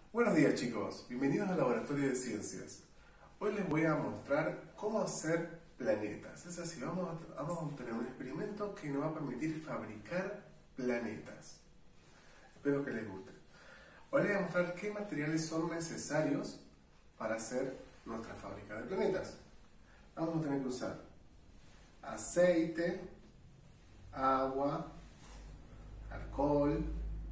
Buenos días chicos, bienvenidos al Laboratorio de Ciencias. Hoy les voy a mostrar cómo hacer planetas. Es así, vamos a tener un experimento que nos va a permitir fabricar planetas. Espero que les guste. Hoy les voy a mostrar qué materiales son necesarios para hacer nuestra fábrica de planetas. Vamos a tener que usar aceite, agua, alcohol,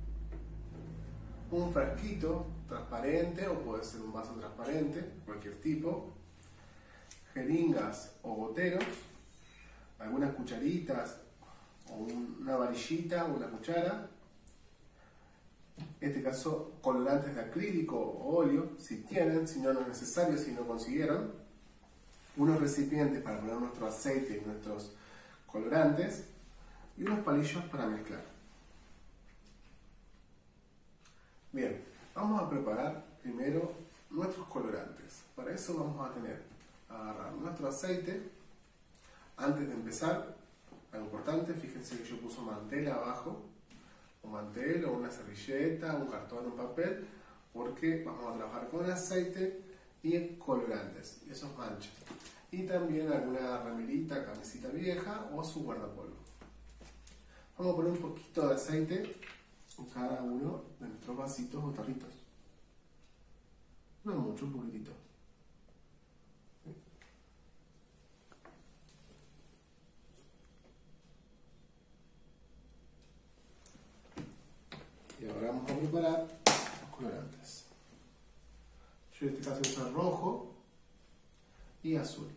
un frasquito transparente o puede ser un vaso transparente, cualquier tipo, jeringas o goteros, algunas cucharitas o una varillita o una cuchara, en este caso colorantes de acrílico o óleo, si tienen, si no, no es necesario, si no consiguieron, unos recipientes para poner nuestro aceite y nuestros colorantes y unos palillos para mezclar. Bien, vamos a preparar primero nuestros colorantes. Para eso vamos a agarrar nuestro aceite. Antes de empezar, algo importante, fíjense que yo puse mantel abajo, un mantel o una servilleta, un cartón, un papel, porque vamos a trabajar con aceite y colorantes, y esos manchan. Y también alguna remerita, camisita vieja o su guardapolvo. Vamos a poner un poquito de aceite en cada uno de nuestros vasitos o tarritos. No mucho, un poquitito. Y ahora vamos a preparar los colorantes. Yo en este caso uso rojo y azul.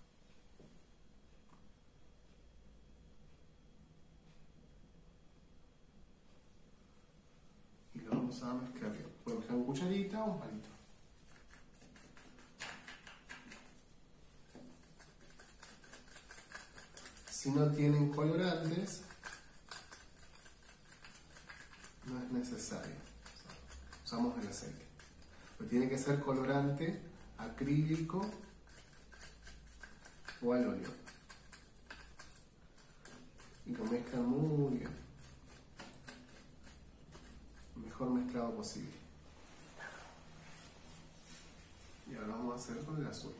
Y lo vamos a mezclar bien. Pueden mezclar con cucharita o un palito. Si no tienen colorantes, no es necesario. Usamos el aceite. Pero tiene que ser colorante acrílico o al óleo. Y lo mezclan muy bien. Mejor mezclado posible. Y ahora vamos a hacer con el azul.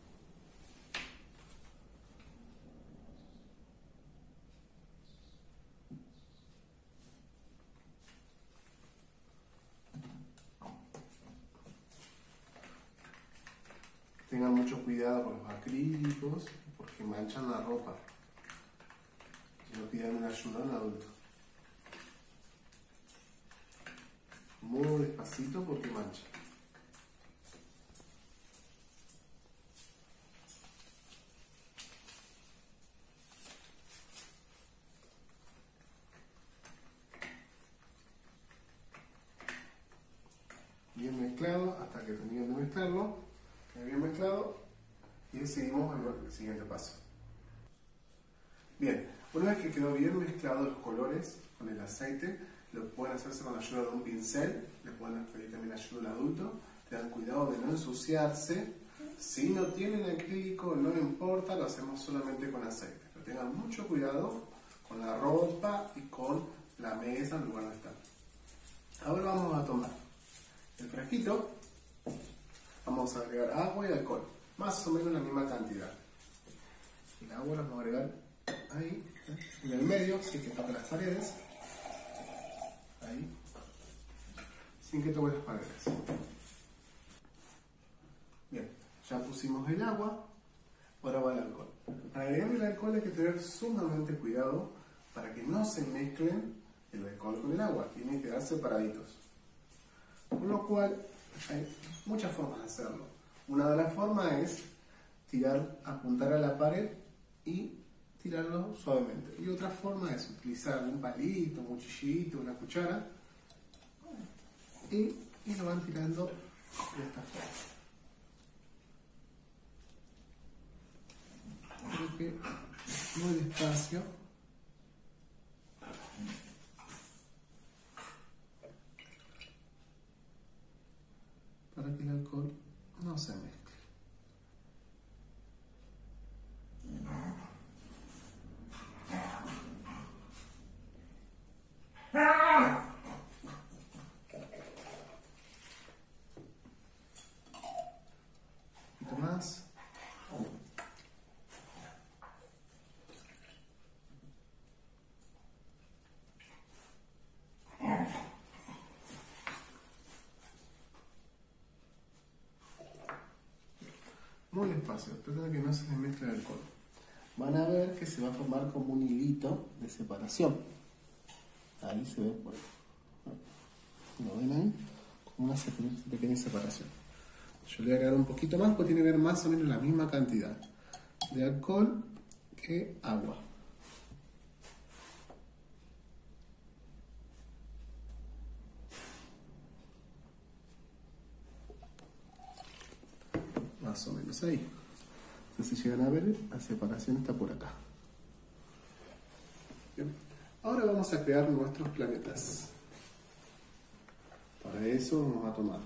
Tengan mucho cuidado con los acrílicos porque manchan la ropa. Si no, pidan una ayuda a un adulto. Muy despacito porque mancha. Bien mezclado hasta que terminen de mezclarlo. Bien mezclado y seguimos al siguiente paso. Bien, una vez que quedó bien mezclado los colores con el aceite, lo pueden hacerse con la ayuda de un pincel, les pueden pedir también ayuda al adulto, tengan cuidado de no ensuciarse. Si no tienen acrílico no importa, lo hacemos solamente con aceite, pero tengan mucho cuidado con la ropa y con la mesa en lugar de estar. Ahora vamos a tomar el frasquito. Vamos a agregar agua y alcohol, más o menos la misma cantidad. El agua la vamos a agregar ahí, en el medio, sin que toque las paredes. Ahí, sin que toque las paredes. Bien, ya pusimos el agua, ahora va el alcohol. Para agregar el alcohol hay que tener sumamente cuidado para que no se mezclen el alcohol con el agua, tienen que quedar separaditos. Con lo cual, hay muchas formas de hacerlo. Una de las formas es apuntar a la pared y tirarlo suavemente. Y otra forma es utilizar un palito, un cuchillito, una cuchara y lo van tirando de esta forma. Creo que muy despacio. Para que el alcohol no se mezcle. despacio, traten de que no se les mezcle el alcohol. Van a ver que se va a formar como un hilito de separación. Ahí se ve por ahí. ¿Lo ven ahí? Como una pequeña separación. Yo le voy a agregar un poquito más porque tiene que ver más o menos la misma cantidad de alcohol que agua. Más o menos ahí. Entonces, si llegan a ver, la separación está por acá. Bien. Ahora vamos a crear nuestros planetas. Para eso vamos a tomar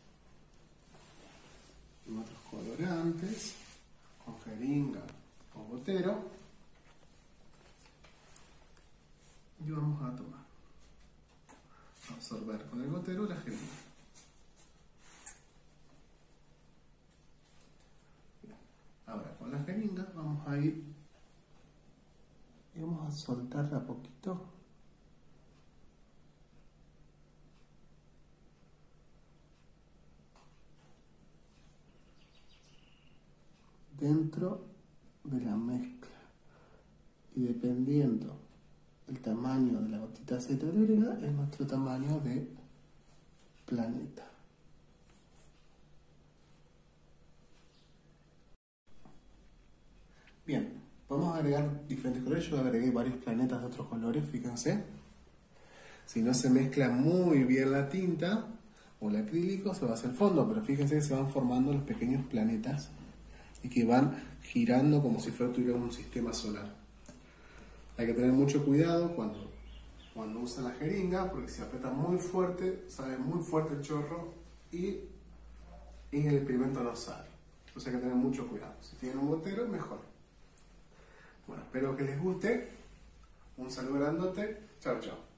nuestros colorantes con jeringa o gotero y vamos a tomar, absorber con el gotero la jeringa. Bien. Ahora con la jeringa vamos a ir y vamos a soltarla a poquito. Dentro de la mezcla, y dependiendo del tamaño de la gotita de aceite de oliva es nuestro tamaño de planeta. Bien, vamos a agregar diferentes colores. Yo agregué varios planetas de otros colores, fíjense. Si no se mezcla muy bien la tinta o el acrílico se va a hacer fondo, pero fíjense que se van formando los pequeños planetas y que van girando como si tuviera un sistema solar. Hay que tener mucho cuidado cuando usan la jeringa, porque si aprieta muy fuerte, sale muy fuerte el chorro y el experimento no sale. Entonces hay que tener mucho cuidado. Si tienen un gotero, mejor. Bueno, espero que les guste. Un saludo grandote. Chao, chao.